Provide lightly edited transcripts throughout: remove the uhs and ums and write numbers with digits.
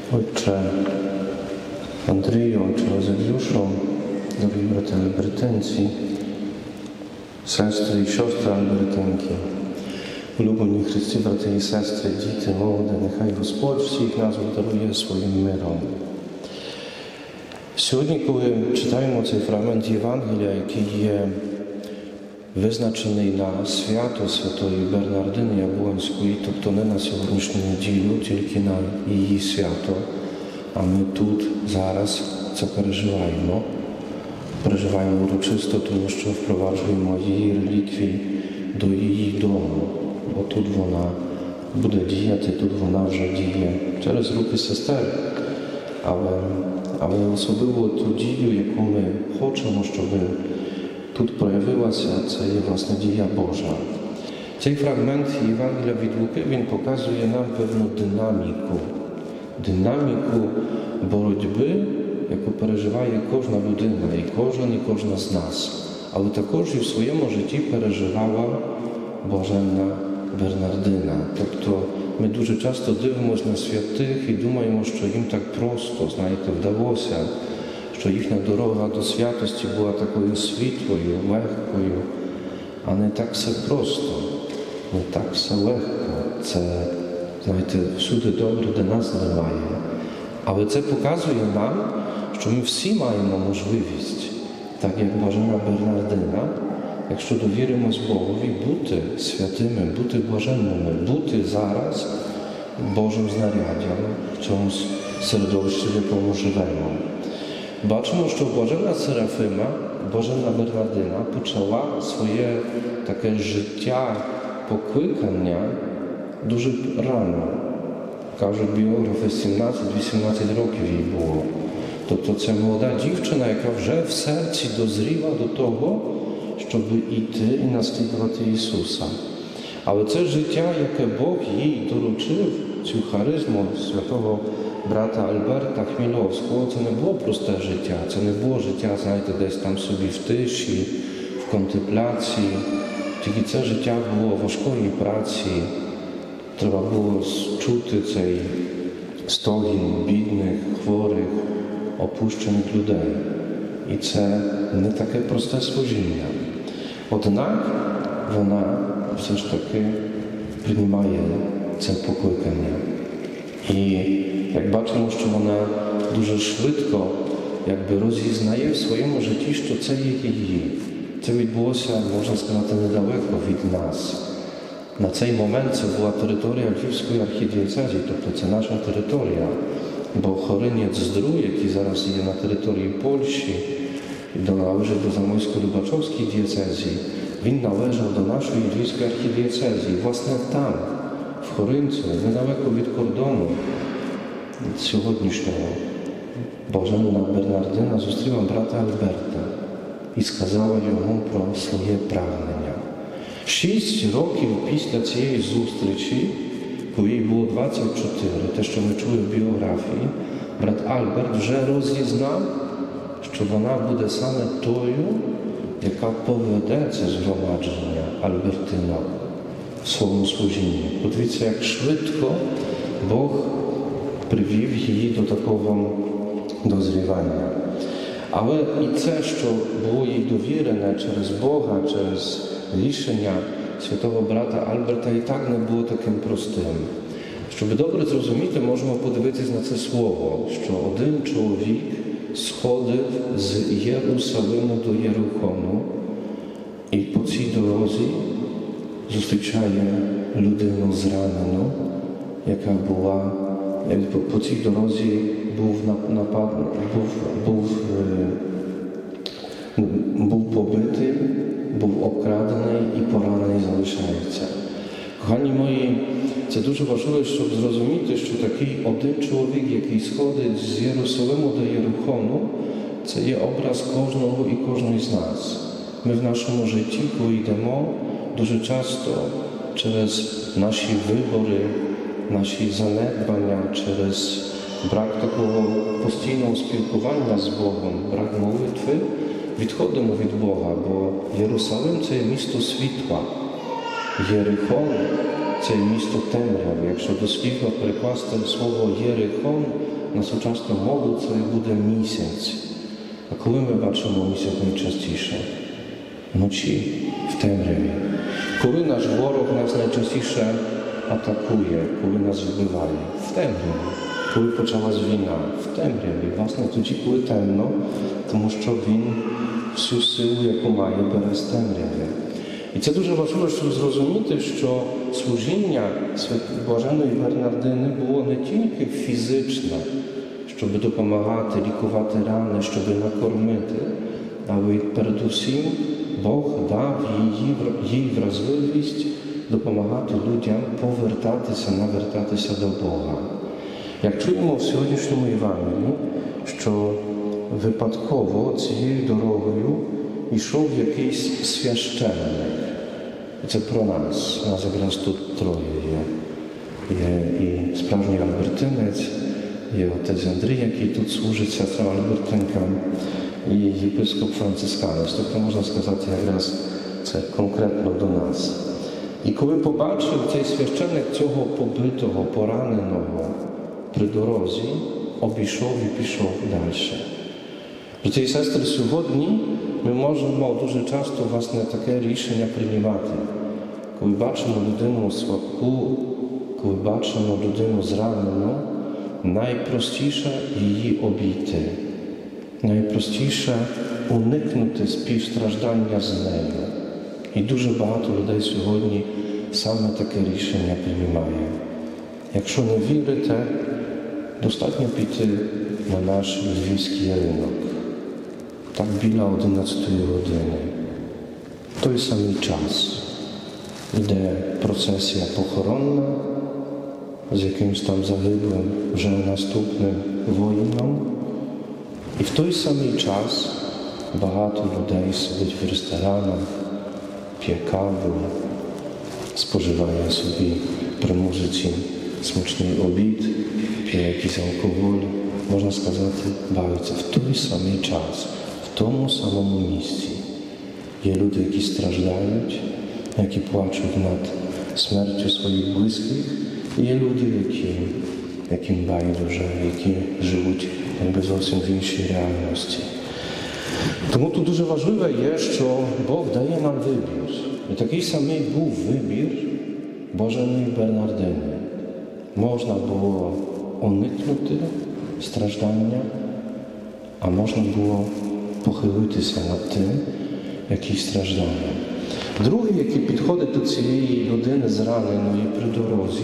Ojcze Andrію, Ojcze Euzebjuszu, drogi bracia albertynci, sestry i siostry albertynki, улюблені Христі, брати і сестри, діти, молоді, нехай Господь всіх нас обдарує своїм миром. Сьогодні, коли читаємо цей фрагмент Євангелія, який є визначений на свято Святої Бернардини Яблонської, тобто не на сьогоднішню неділю, тільки на її свято, а ми тут, зараз це переживаємо. Переживаємо урочисто, тому що впроваджуємо її реліквії до її дому, бо тут вона буде діяти, тут вона вже діє через руки сестер. Але особливо ту дію, яку ми хочемо, щоб тут проявилася, це є власне дія Божа. Цей фрагмент Євангелія від Луки, він показує нам певну динаміку боротьби, яку переживає кожна людина, і кожна з нас. Але також і в своєму житті переживала Блаженна Бернардина. Тобто ми дуже часто дивимося на святих і думаємо, що їм так просто, вдалося, що їхня дорога до святості була такою світлою, легкою, а не так все просто, не так все легко. Це, всюди добре, де нас немає. Але це показує нам, що ми всі маємо можливість, так як Блаженна Бернардина, якщо довіримось Богові, бути святими, бути блаженними, бути зараз Божим знаряддям в цьому середовищі, в якому живемо. Бачимо, що Блаженна Серафима, Блаженна Бернардина почала своє таке життя, покликання дуже рано. Кажуть біографи, 17-18 років їй було. Тобто це молода дівчина, яка вже в серці дозріла до того, щоб йти і наслідувати Ісуса. Але це життя, яке Бог їй доручив, цю харизму святого брата Альберта Хмельовського, це не було просте життя, це не було життя, десь там собі в тиші, в контемпляції. Тільки це життя було важкої праці. Треба було чути цей стогін бідних, хворих, опущених людей. І це не таке просте служіння. Однак вона все ж таки приймає це покликання. І як бачимо, що вона дуже швидко розізнає в своєму житті, що це є її. Це відбулося, можна сказати, недалеко від нас. На цей момент це була територія Львівської архідієцезії, тобто це наша територія. Бо Хоринець-Здrój, який зараз є на території Польщі, належить до Замойсько-Любачовської дієцезії, він належав до нашої Львівської архідієцезії. Власне там, в Хоринці, недалеко від кордону сьогоднішнього, Блаженна Бернардина зустріла брата Альберта і сказала йому про своє прагнення. 6 років після цієї зустрічі, коли їй було 24, те, що ми чули в біографії, брат Альберт вже розізнав, що вона буде саме тою, яка поведе це згромадження Альбертина в своєму служінні. Подивіться, як швидко Бог привів її до такого дозрівання. Але і це, що було їй довірене через Бога, через рішення святого брата Альберта, і так не було таким простим. Щоб добре зрозуміти, можемо подивитись на це слово, що один чоловік сходив з Єрусалиму до Єрихону і по цій дорозі зустрічає людину зранену, яка була, по цій дорозі був побитий, був обкрадений і поранений залишається. Кохані мої, це дуже важливо, щоб зрозуміти, що такий один чоловік, який сходить з Єрусалиму до Єрихону, це є образ кожного і кожної з нас. Ми в нашому житті, коли йдемо, дуже часто через наші вибори, наші занедбання, через брак такого постійного спілкування з Богом, брак молитви, відходимо від Бога, бо Єрусалим – це є місто світла. Єрихон це місто темряви. Якщо дослівно перекласти слово Єрихон на сучасну мову, це буде місяць. А коли ми бачимо місяць найчастіше? Вночі, в темряві. Коли наш ворог нас найчастіше атакує, коли нас вбиває? В темряві. Коли почалась війна? В темряві. Власне, тоді, коли темно, тому що він всю силу, яку має, бере з темряви. І це дуже важливо, щоб зрозуміти, що служіння Блаженної Бернардини було не тільки фізичне, щоб допомагати, лікувати рани, щоб накормити, але й передусім Бог дав їй вразливість допомагати людям навертатися до Бога. Як чуємо в сьогоднішньому Євангелії, що випадково цією дорогою йшов якийсь священник. Це про нас. Нас якраз тут троє є. Є і справжній альбертинець, є отець Андрій, який тут служить сестрам альбертинкам, і єпископ францисканець. Тобто, можна сказати, якраз це конкретно до нас. І коли побачив цей священник цього побитого, пораненого при дорозі, обійшов і пішов далі. Брати і сестри, сьогодні ми можемо дуже часто, власне, таке рішення приймати. Коли бачимо людину слабку, коли бачимо людину зранену, найпростіше її обійти. Найпростіше уникнути співстраждання з нею. І дуже багато людей сьогодні саме таке рішення приймає. Якщо не вірите, достатньо піти на наш львівський ринок. Так біля 11 години. Той самий час. Іде процесія похоронна з якимсь там загиблим, вже наступним воїном. І в той самий час багато людей сидить в ресторанах, п'є каву, споживає собі при музиці смачний обід, п'є якийсь алкоголь, можна сказати, бавиться в той самий час, в тому самому місці. Є люди, які страждають, які плачуть над смертю своїх близьких, і є люди, яким байдуже, які живуть якби зовсім в іншій реальності. Тому тут дуже важливе є, що Бог дає нам вибір. І такий самий був вибір Блаженної Бернардини. Можна було уникнути страждання, а можна було похилитися над тим, який страждає. Другий, який підходить до цієї людини зраненої при дорозі,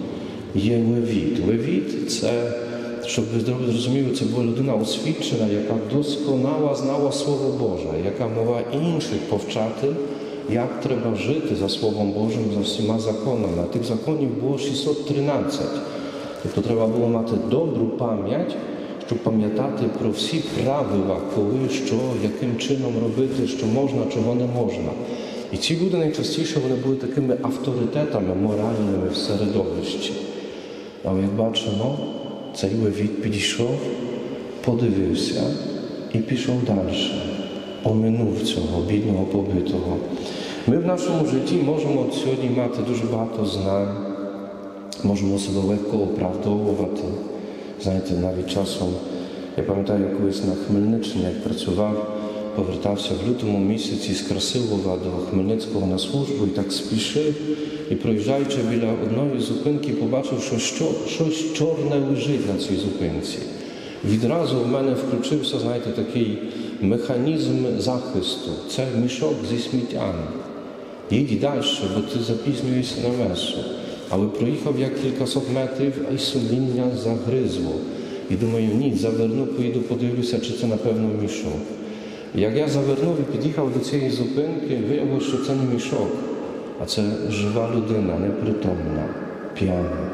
є Левіт. Левіт – це, щоб ви зрозуміли, це була людина освічена, яка досконало знала Слово Боже, яка могла інших повчати, як треба жити за Словом Божим, за всіма законами. А тих законів було 613. Тобто треба було мати добру пам'ять, щоб пам'ятати про всі правила, коли, що, яким чином робити, що можна, чого не можна. І ці люди найчастіше вони були такими авторитетами моральними в середовищі. Але як бачимо, цей Левіт підійшов, подивився і пішов далі. Оминув цього бідного побитого. Ми в нашому житті можемо сьогодні мати дуже багато знань, можемо себе легко оправдовувати. Знаєте, навіть часом, я пам'ятаю, я колись на Хмельниччині, як працював, повертався в лютому місяці з Красилова до Хмельницького на службу і так спішив. І проїжджаючи біля одної зупинки, побачив, що щось чорне лежить на цій зупинці. Відразу в мене включився, знаєте, такий механізм захисту. Це мішок зі сміттям. Їдь далі, бо ти запізнюєшся на месу. Але проїхав я кількасот метрів, а й сумління загризло. І думаю, ні, заверну, поїду, подивлюся, чи це, напевно, мішок. Як я завернув і під'їхав до цієї зупинки, виявилося, що це не мішок, а це жива людина, непритомна, п'яна.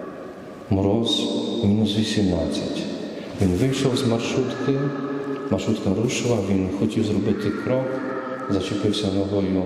Мороз мінус 18. Він вийшов з маршрутки, маршрутка рушила, він хотів зробити крок, зачепився ногою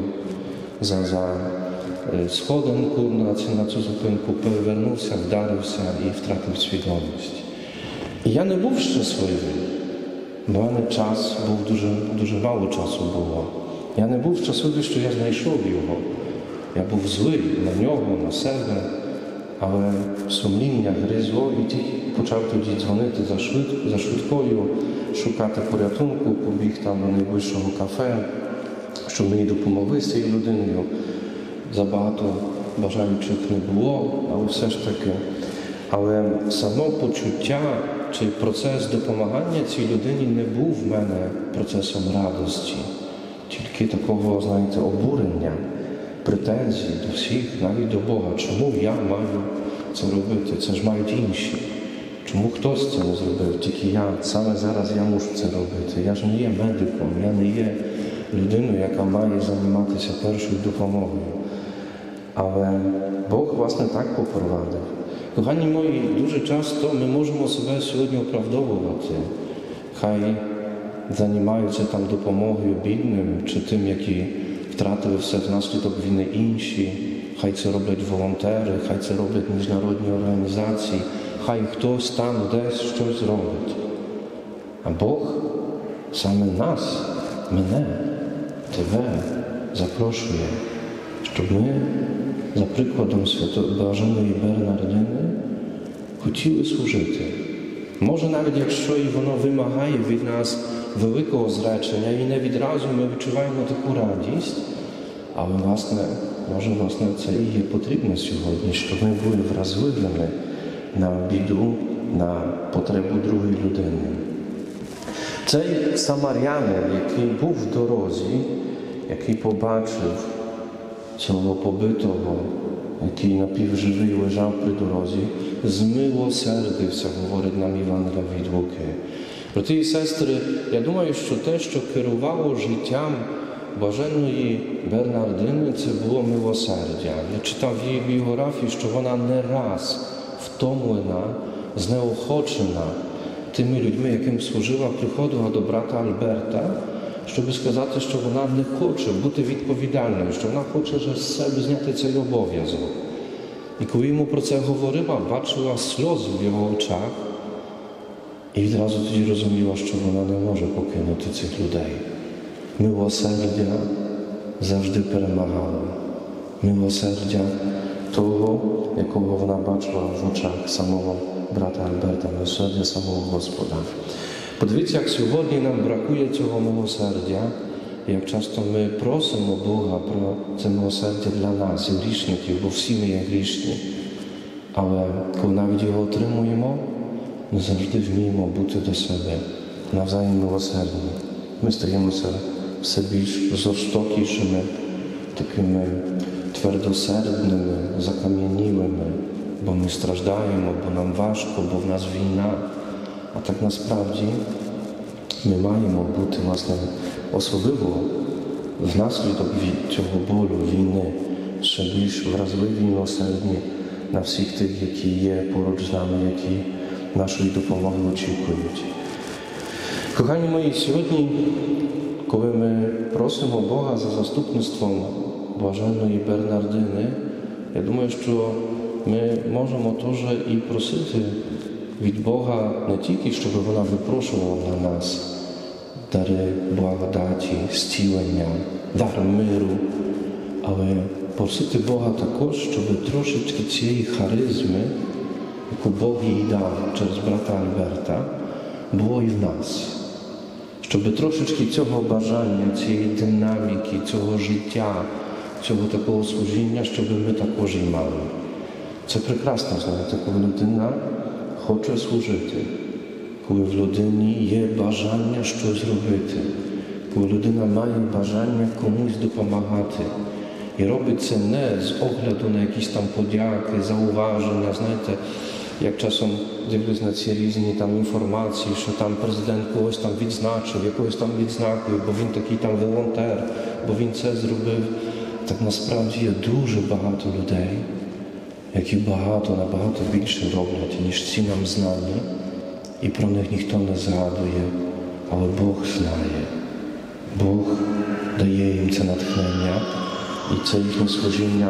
за сходинку на цю зупинку, перевернувся, вдарився і втратив свідомість. І я не був щасливий. У мене час був дуже мало часу було. Я не був щасливий, що я знайшов його. Я був злий на нього, на себе, але сумління гризло і почав тоді дзвонити за швидкою, шукати порятунку, побіг там до найближчого кафе, щоб мені допомогли з цією людиною. Забагато бажаючих не було, але все ж таки. Але само почуття чи процес допомагання цій людині не був в мене процесом радості, тільки такого, знаєте, обурення, претензій до всіх, навіть до Бога. Чому я маю це робити? Це ж мають інші. Чому хтось це не зробив? Тільки я, саме зараз я мушу це робити. Я ж не є медиком, я не є людиною, яка має займатися першою допомогою. Але Бог, власне, так попровадив. Кохані мої, дуже часто ми можемо себе сьогодні оправдовувати. Хай займаються там допомогою бідним, чи тим, які втратили все внаслідок війни інші. Хай це роблять волонтери, хай це роблять міжнародні організації, хай хтось там десь щось робить. А Бог саме нас, мене, тебе запрошує, щоб ми, за прикладом Свято-Блаженної Бернардини, хотіли служити. Може навіть якщо і воно вимагає від нас великого зречення, і не відразу ми відчуваємо таку радість, але власне це і є потрібно сьогодні, щоб ми були вразливими на біду, на потребу другої людини. Цей самарянин, який був в дорозі, який побачив цього побитого, який напівживий лежав при дорозі, змилосердився, говорить нам Євангелія від Луки. Брати і сестри, я думаю, що те, що керувало життям Блаженної Бернардини, це було милосердя. Я читав її біографію, що вона не раз втомлена, знеохочена тими людьми, яким служила, приходила до брата Альберта, щоб сказати, що вона не хоче бути відповідальною, що вона хоче вже з себе зняти цей обов'язок. І коли йому про це говорила, бачила сльози в його очах, і відразу тоді розуміла, що вона не може покинути цих людей. Милосердя завжди перемагало. Милосердя того, якого вона бачила в очах самого брата Альберта, милосердя самого Господа. Подивіться, як сьогодні нам бракує цього милосердя, як часто ми просимо Бога про це милосердя для нас, грішників, бо всі ми є грішні. Але коли навіть його отримуємо, ми завжди вміємо бути до себе навзаєм милосердні. Ми стаємося все більш жорстокішими, такими твердосердними, закам'янілими, бо ми страждаємо, бо нам важко, бо в нас війна. А так насправді ми маємо бути, власне, особливо внаслідок від цього болю, війни, ще більш вразливі і милосердні на всіх тих, які є поруч з нами, які нашої допомоги очікують. Кохані мої, сьогодні, коли ми просимо Бога за заступництвом Блаженної Бернардини, я думаю, що ми можемо теж і просити від Бога не тільки, щоб вона випрошувала на нас дари благодаті, зцілення, дар миру, але просити Бога також, щоб трошечки цієї харизми, яку Бог їй дав через брата Альберта, було і в нас. Щоб трошечки цього бажання, цієї динаміки, цього життя, цього такого служіння, щоб ми також і мали. Це прекрасно, знаєте, коли людина хоче служити, коли в людині є бажання щось робити, коли людина має бажання комусь допомагати. І робить це не з огляду на якісь там подяки, зауваження, знаєте, як часом дивлюсь на ці різні там інформації, що там президент когось там відзначив, якогось там відзнакою, бо він такий там волонтер, бо він це зробив. Так насправді є дуже багато людей, які набагато більше роблять, ніж ці нам знані, і про них ніхто не згадує, але Бог знає. Бог дає їм це натхнення, і це їхнє служіння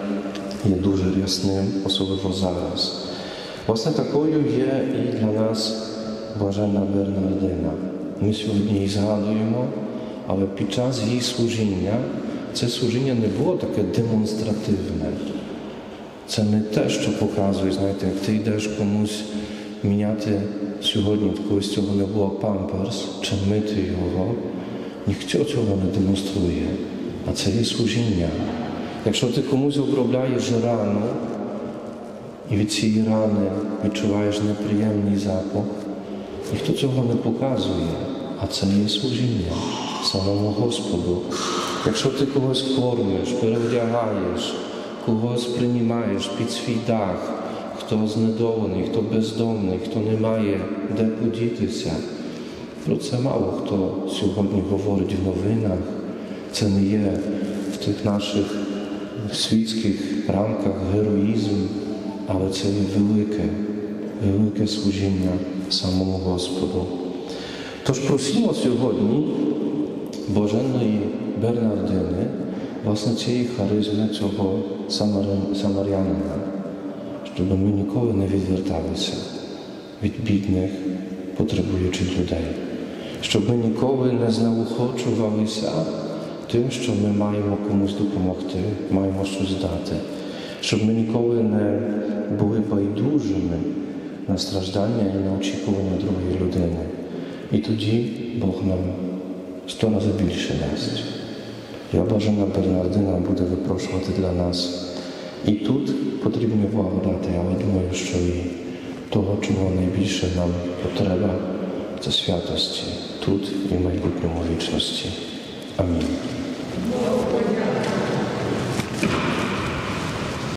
є дуже рясним, особливо зараз. Власне, такою є і для нас Блаженна Бернардина. Ми сьогодні її згадуємо, але під час її служіння це служіння не було таке демонстративне. Це не те, що показує, знаєте, як ти йдеш комусь міняти сьогодні, в когось цього не було памперс, чи мити його. Ніхто цього не демонструє, а це є служіння. Якщо ти комусь обробляєш рану, і від цієї рани відчуваєш неприємний запах, ніхто цього не показує, а це є служіння самому Господу. Якщо ти когось кормиш, переодягаєш, когось приймаєш під свій дах, хто знедолений, хто бездомний, хто не має де подітися, про це мало хто сьогодні говорить в новинах. Це не є в тих наших світських рамках героїзм, але це є велике служіння самому Господу. Тож просимо сьогодні Блаженної Бернардини, власне цієї харизми, цього самарянина, щоб ми ніколи не відверталися від бідних, потребуючих людей. Щоб ми ніколи не знеохочувалися тим, що ми маємо комусь допомогти, маємо щось дати. Щоб ми ніколи не були байдужими на страждання і на очікування другої людини. І тоді Бог нам 100 разів більше дасть. Я Блаженна Бернардина буде випрошувати для нас. І тут потрібні благодати, але думаю, що і того, чого найбільше нам потреба, це святості тут і в майбутньому вічності. Амінь.